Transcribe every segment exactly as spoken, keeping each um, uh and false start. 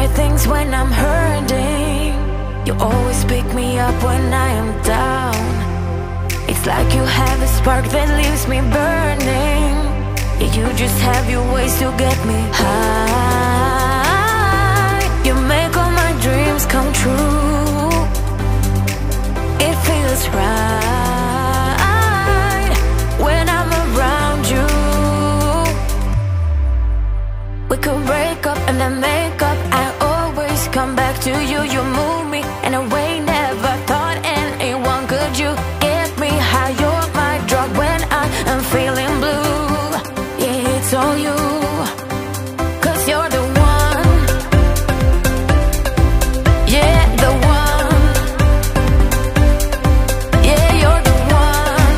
right things when I'm hurting. You always pick me up when I am down. It's like you have a spark that leaves me burning. Yeah, you just have your ways to get me high. You make all my dreams come true. It feels right when I'm around you. We could break up and then make up. I always come back to you. You move me in a way never thought anyone could. You get me high. You're my drug when I am feeling blue. Yeah, it's all you, 'cause you're the one. Yeah, the one. Yeah, you're the one.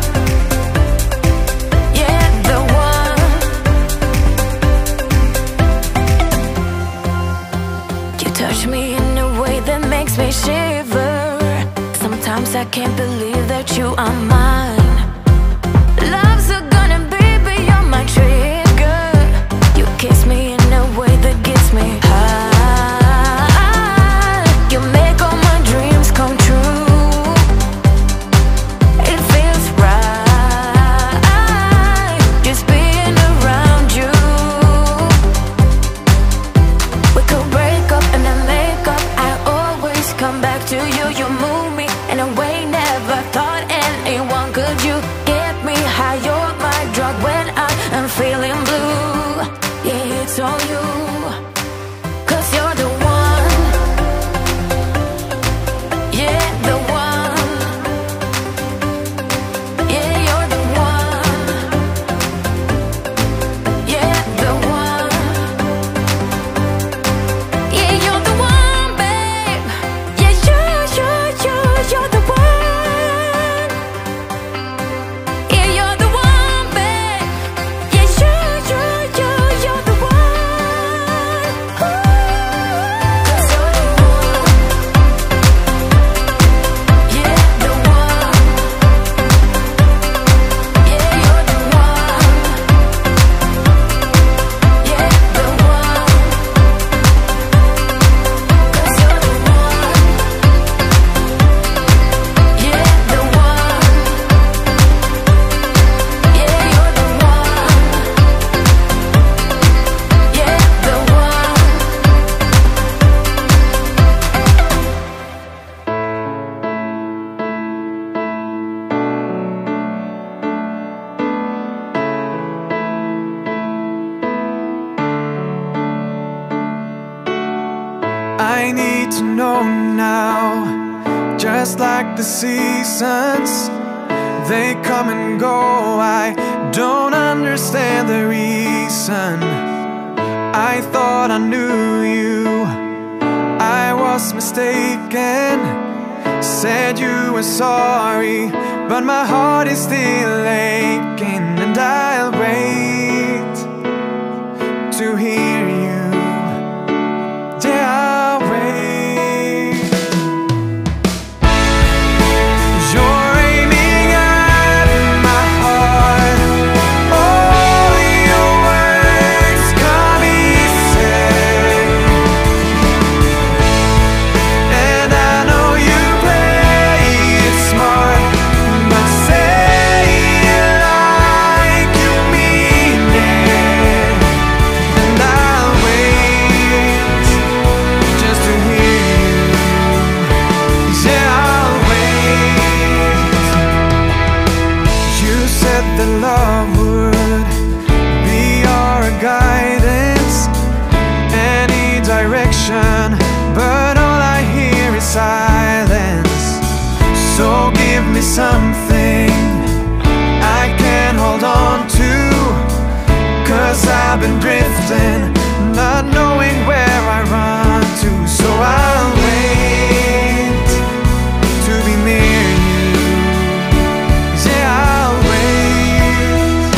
Yeah, the one. You touch me in a way that makes me shiver. Sometimes I can't believe that you are mine. Love's a gonna be beyond my trigger. You kiss me in a way that gets me high. You make all my dreams come true. It feels right just being around you. We could break up and then make up. I always come back to you. You move me in a way never thought anyone could. You get me high. You're my drug when I am feeling blue. Yeah, it's all you, 'cause you're the one. Yeah, the one. Yeah, you're the one. Yeah, the one. Yeah, you're the one, babe. Yeah, you, you, you, you're the one. Yeah, you're the one, babe. Yeah, you, you, you, you're the one. Ooh. 'Cause you're the one. Yeah, the one. Yeah, you're the one. Yeah, the one. 'Cause you're the one. Yeah, the one. Yeah, you're the one. Yeah, the one. I need to know now, just like the seasons, they come and go. I don't understand the reason. I thought I knew you, I was mistaken. Said you were sorry, but my heart is still aching. And I'll wait to hear you. Yeah, I'll wait. You're aiming at my heart. All your words come easy, and I know you play it smart, but say it like you mean it. And I'll wait just to hear you. Yeah, I'll wait. You said that love would be our guidance, any direction, but all I hear is silence. So give me something I can hold on to, 'cause I've been drifting, not knowing where I run to. So I'll wait to be near you. Yeah, I'll wait.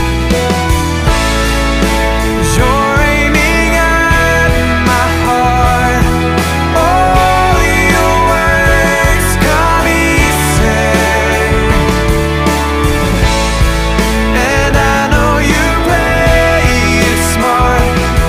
You're aiming at my heart. All your words come easy, and I know you play it smart,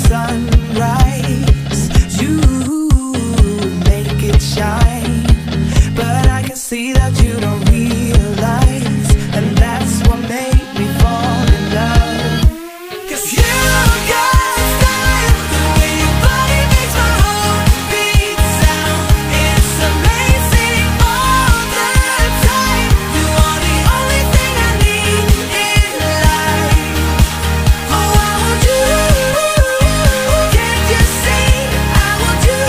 sunrise. You make it shine, but I can see that you don't realize, and that's what made me fall in love. 'Cause you got style, the way your body makes my heart beat sound. It's amazing all the time. You are the only thing I need in life. Oh, I want you. Can't you see? I want you.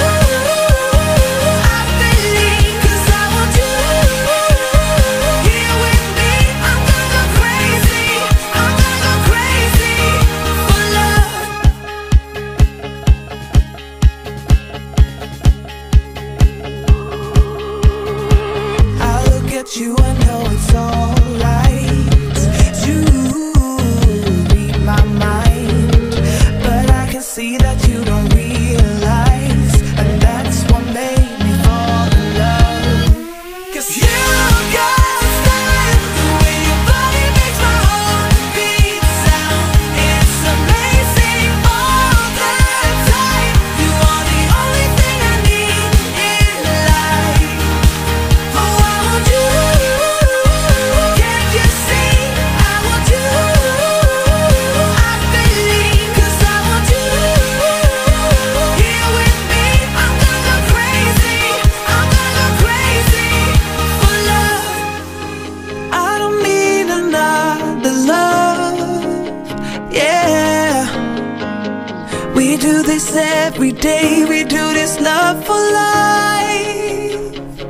I believe, 'cause I want you here with me. I'm gonna go crazy. I'm gonna go crazy for love. I look at you and know it's alright. You read my mind, but I can see that you don't realize, and that's what made me fall in love. 'Cause you got style, the way your body makes my heart beat sound. It's amazing all the time. You are the only thing I need in life. Oh, I want you. Can't you see? I want you. I believe, 'cause I want you here with me. I'm gonna go crazy. I'm gonna go crazy for love. I don't need another love. Yeah, we do this every day. We do this love for life.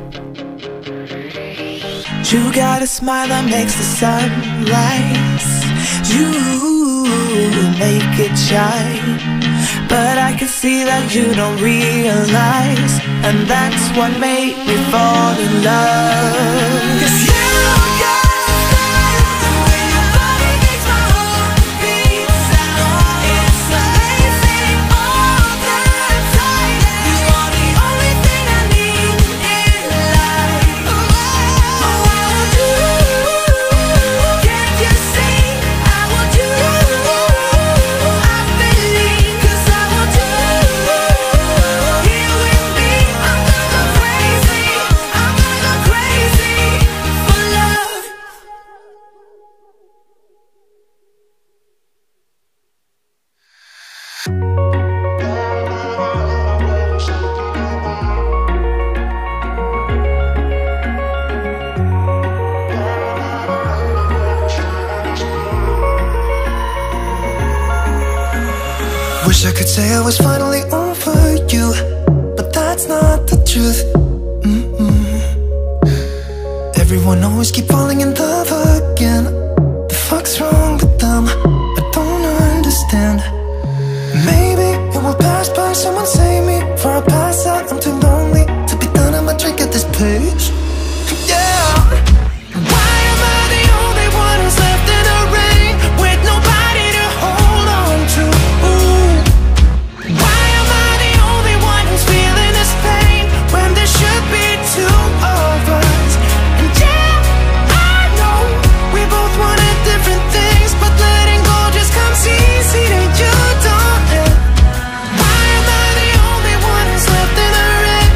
You got a smile that makes the sun rise. You make it shine, but I can see that you don't realize, and that's what made me fall in love. 'Cause you got style, the way your body makes my heart beat sound. It's amazing all the time. You are the only thing I need in life. Oh, I want you. Can't you see? I want you. I believe, 'cause I want you here with me. I'm gonna go crazy. I'm gonna go crazy for love. Wish I could say I was finally over you, but that's not the truth. Mm-mm. Everyone always keep falling in love again. The fuck's wrong with them? I don't understand. Maybe it will pass by. Someone save me before I pass out. I'm too lonely to be done. I'ma drink at this place. Yeah. Why am I the only one who's left in the rain with nobody to hold on to? Ooh. Why am I the only one who's feeling this pain when there should be two of us? And yeah, I know we both wanted different things, but letting go just comes easy to you, don't it? Why am I the only one who's left in the rain?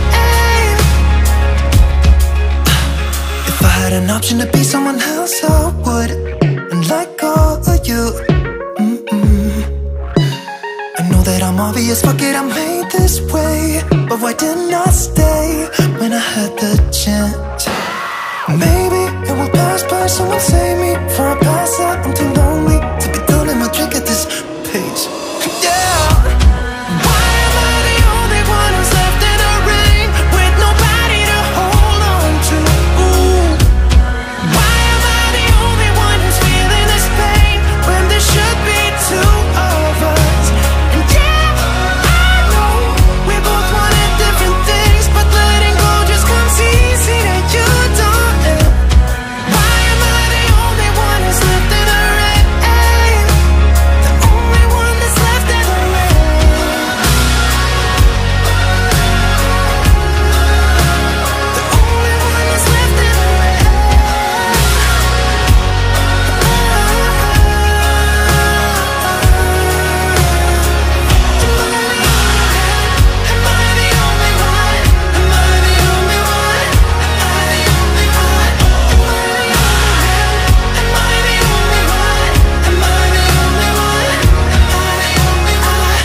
If I had an option to be someone else, I would, and let go of you. Mm-mm. I know that I'm obvious, fuck it, I'm made this way, but why didn't I stay when I had the chance? Maybe it will pass by. Someone save me before I pass out. I'm too lonely to be done. I'ma drink at this pace. Yeah. Why am I the only one who's left in the rain with nobody to hold on to? Ooh. Why am I the only one who's feeling this pain when there should be two of us? And yeah, I know we both wanted different things, but letting go just comes easy to you, don't it? Why am I the only one who's left in the rain?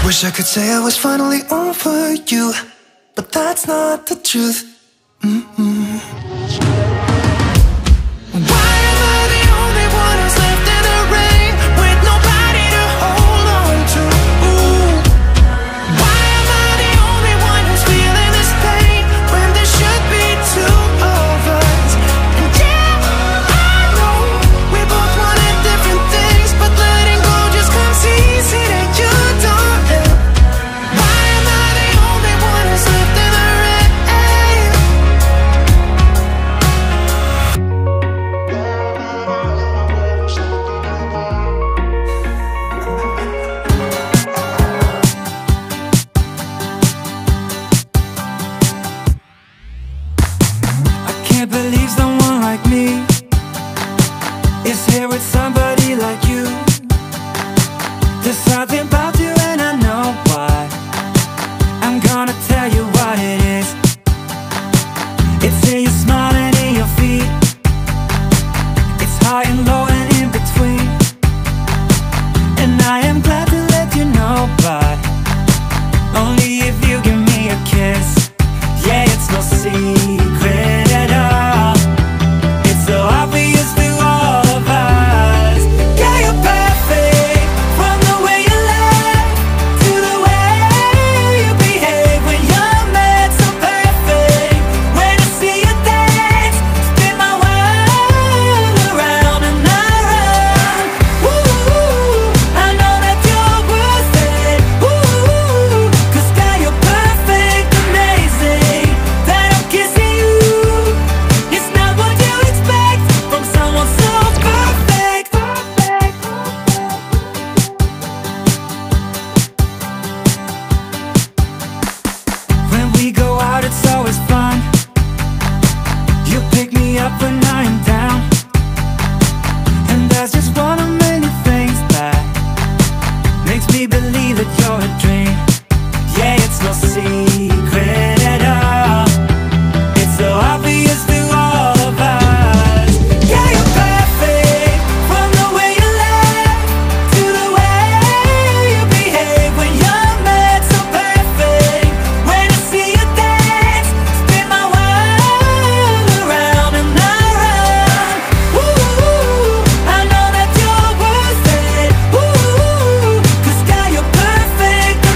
Wish I could say I was finally over you, but that's not the truth. Mm-mm. Why am I the only one who's left in the rain with nobody to hold on to? Ooh. Why am I the only one who's feeling this pain when there should be two of us? And yeah, I know we both wanted different things, but letting go just comes easy to you, darling. Why am I the only one who's left in the rain? Can't believe someone like me is here with somebody like you. There's something about you and I know why. I'm gonna tell you what it is. It's in your smile and in your feet. It's high and low and in between. And I am glad to let you know, but only if you give me a kiss. Yeah, it's no secret at all. It's so obvious to all of us. Yeah, you're perfect, from the way you laugh to the way you behave when you're mad. So perfect, when I see you dance, spin my world around and around. Ooh, I know that you're worth it. Ooh, 'cause girl, you're perfect, amazing. That I'm kissing you, it's not what you expect from someone so perfect. When we go out, it's always fun. You pick me up when I am down, and that's just one of many things that makes me believe that you're a dream. Yeah, it's no secret at all. It's so obvious to all of us. Yeah, you're perfect, from the way you laugh to the way you behave when you're mad. So perfect, when I see you dance, spin my world around and around. Ooh, I know that you're worth it. Ooh, 'cause girl, you're perfect,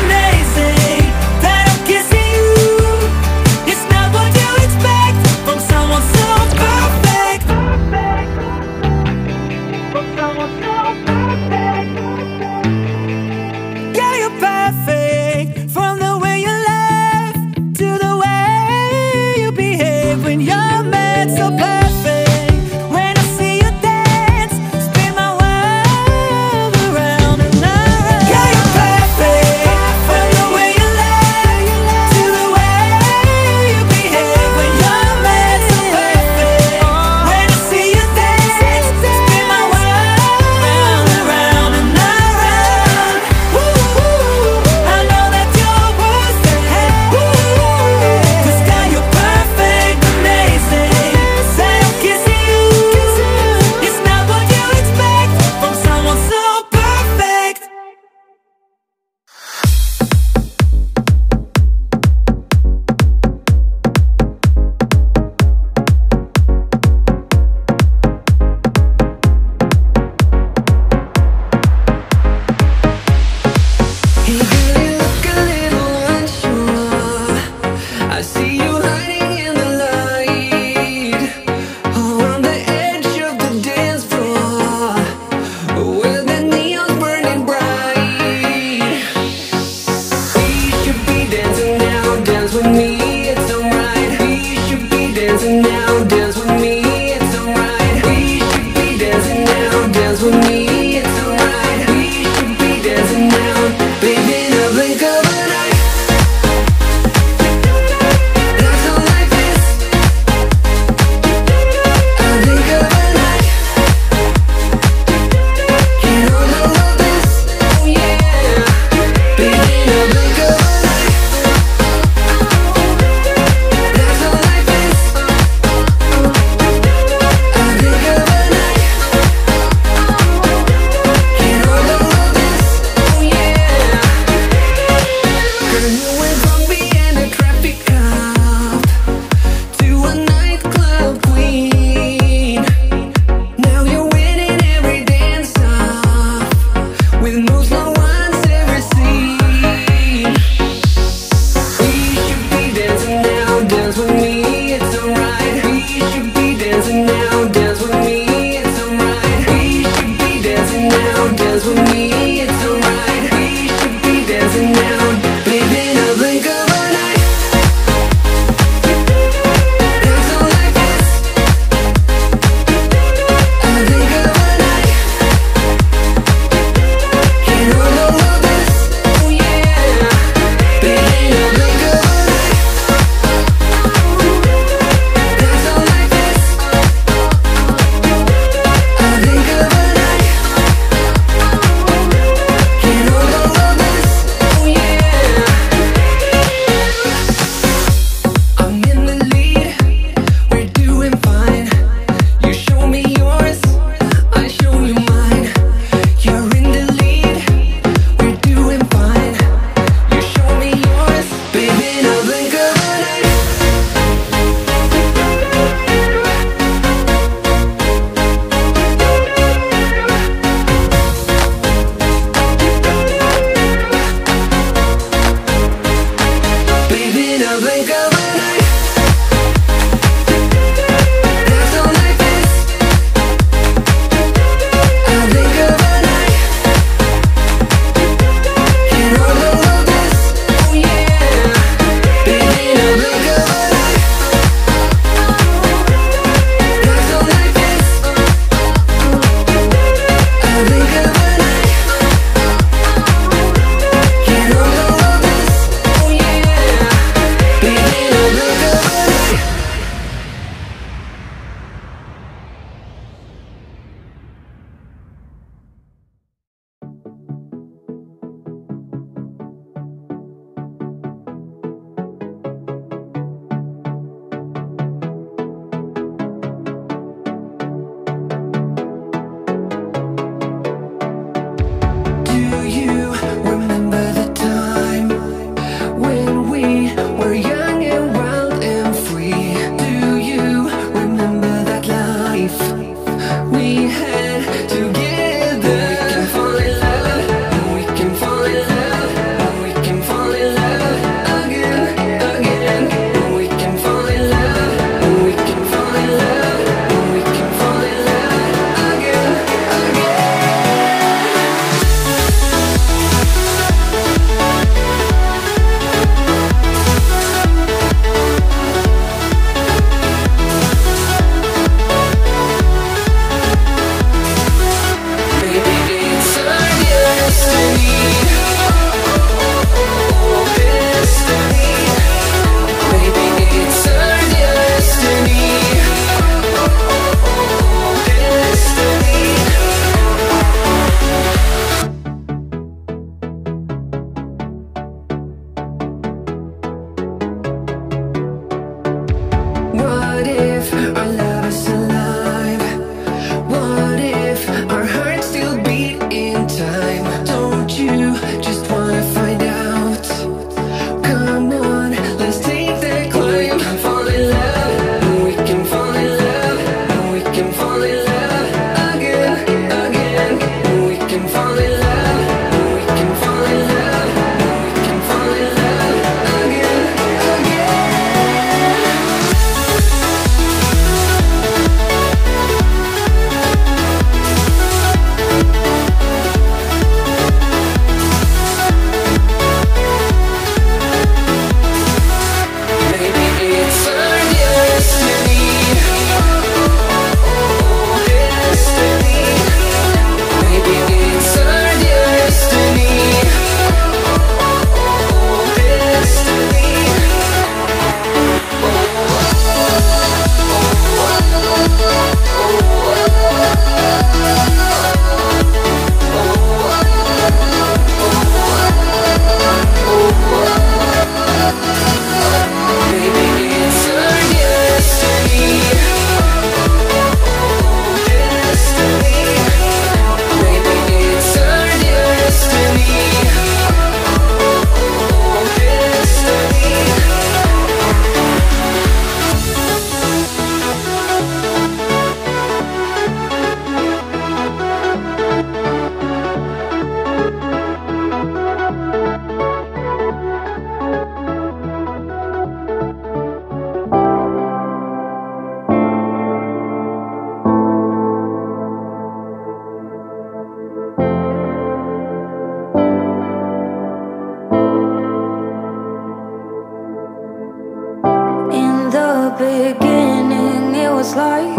beginning, it was like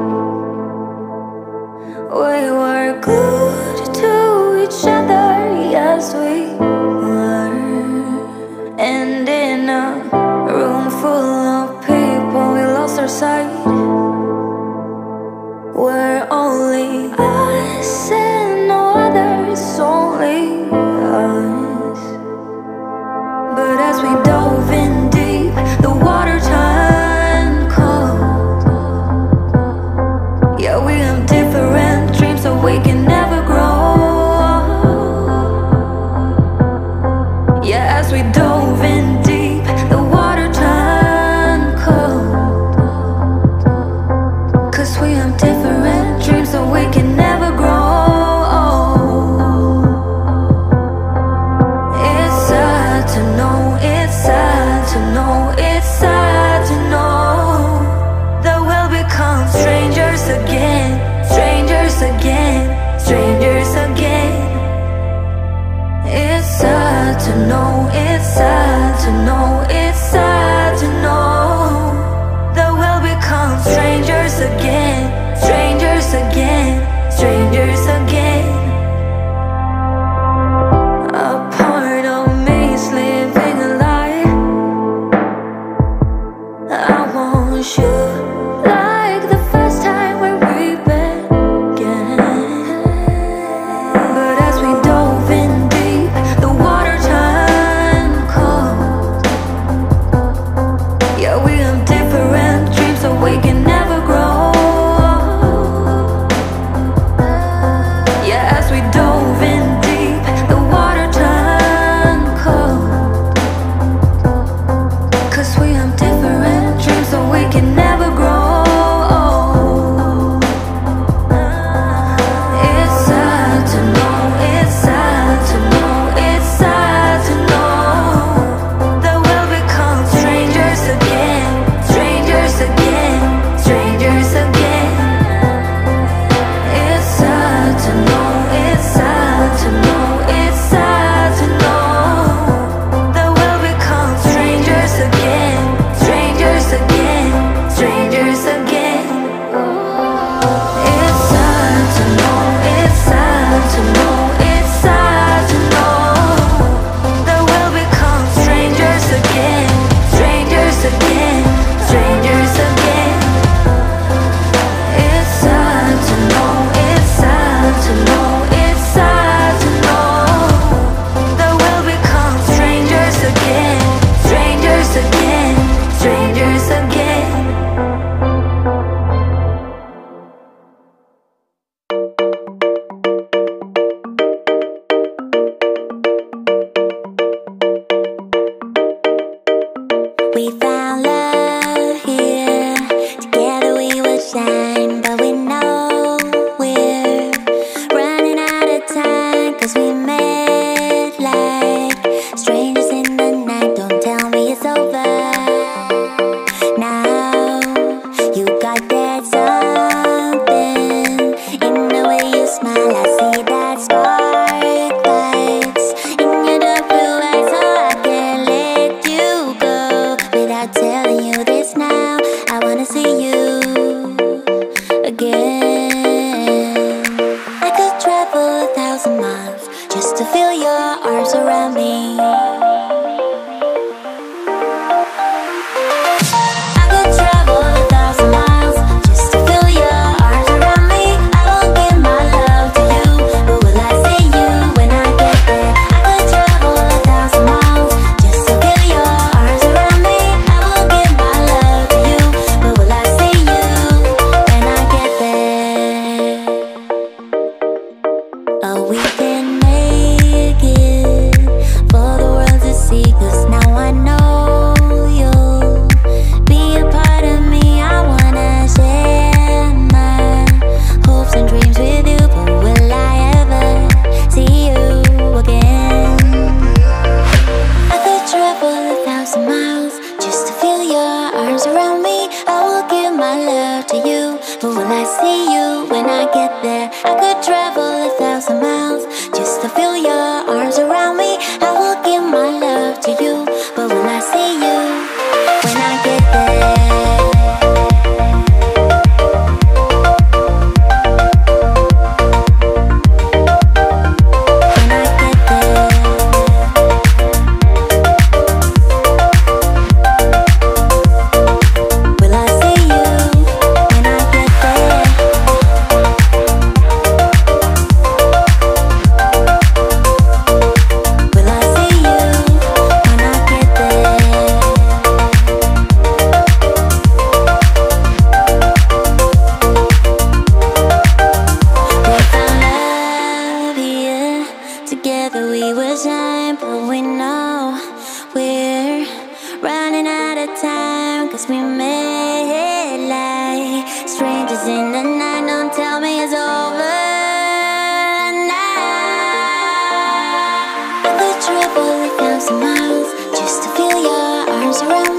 we were glued to each other, yes we were. And in a room full of people, we lost our sight. We're only us and no others, only us. But as we dove in deep, the water turned cold. Yeah, we have different dreams, so we can never grow. Yeah, as we dove in deep, the water turned cold. Cause we have different dreams, so we can never grow. It's sad to know, it's sad to know, it's sad to know that we'll become strangers again, strangers again, strangers again. It's sad to know, it's sad to know, it's sad to know that we'll become strangers again, strangers again, strangers again. A part of me is living a lie. I want you like the first time when we began. But as we dove in deep, the water turned cold. Yeah, we have different dreams, so we can never grow. Yeah, as we dove in deep, the water turned cold. Cause we have different dreams, so we can never grow. It's sad to know, it's sad to know, it's sad to know that we'll become strangers again, strangers again, strangers again. It's sad to know, it's sad to know, it's sad to know that we'll become strangers again, strangers again, strangers again. It's sad to know, it's sad to know, it's sad to know that we'll become strangers again, strangers again, strangers again. It's sad to know, it's sad to know, it's sad to know that we'll become strangers again, strangers again, strangers again. We found love here, together we will shine. But we know we're running out of time, cause we met like strangers in the night. Don't tell me it's over now. You got that something in the way you smile. I see that spark lights in your dark blue eyes, so I can't let you go without around